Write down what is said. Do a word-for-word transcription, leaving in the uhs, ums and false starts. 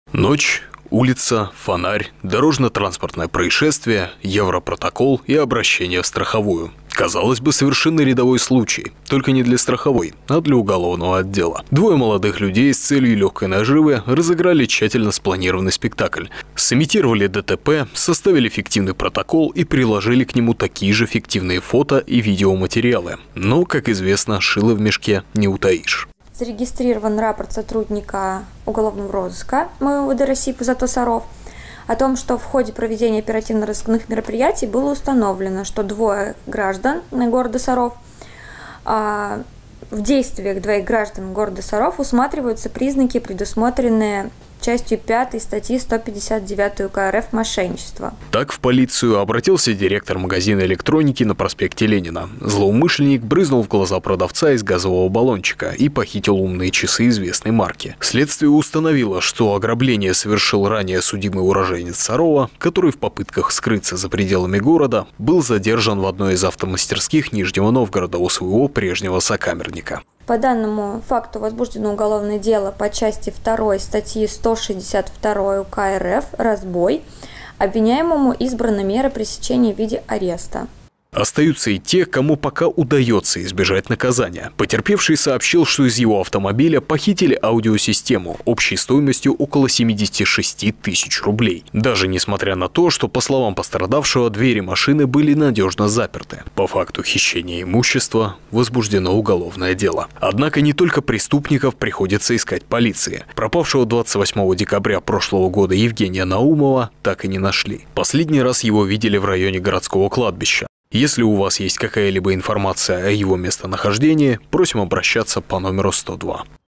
Ночь, улица, фонарь, дорожно-транспортное происшествие, европротокол и обращение в страховую. Казалось бы, совершенно рядовой случай, только не для страховой, а для уголовного отдела. Двое молодых людей с целью легкой наживы разыграли тщательно спланированный спектакль. Сымитировали ДТП, составили фиктивный протокол и приложили к нему такие же фиктивные фото и видеоматериалы. Но, как известно, шило в мешке не утаишь. Зарегистрирован рапорт сотрудника уголовного розыска МВД России Пузато-Саров о том, что в ходе проведения оперативно-розыскных мероприятий было установлено, что двое граждан города Саров, а, в действиях двоих граждан города Саров усматриваются признаки, предусмотренные частью пятой статьи сто пятьдесят девять УК РФ «Мошенничество». Так в полицию обратился директор магазина электроники на проспекте Ленина. Злоумышленник брызнул в глаза продавца из газового баллончика и похитил умные часы известной марки. Следствие установило, что ограбление совершил ранее судимый уроженец Сарова, который в попытках скрыться за пределами города был задержан в одной из автомастерских Нижнего Новгорода у своего прежнего сокамерника. По данному факту возбуждено уголовное дело по части второй статьи сто шестьдесят два УК РФ «Разбой». Обвиняемому избрана мера пресечения в виде ареста. Остаются и те, кому пока удается избежать наказания. Потерпевший сообщил, что из его автомобиля похитили аудиосистему общей стоимостью около семидесяти шести тысяч рублей. Даже несмотря на то, что, по словам пострадавшего, двери машины были надежно заперты. По факту хищения имущества возбуждено уголовное дело. Однако не только преступников приходится искать полиции. Пропавшего двадцать восьмого декабря прошлого года Евгения Наумова так и не нашли. Последний раз его видели в районе городского кладбища. Если у вас есть какая-либо информация о его местонахождении, просим обращаться по номеру сто два.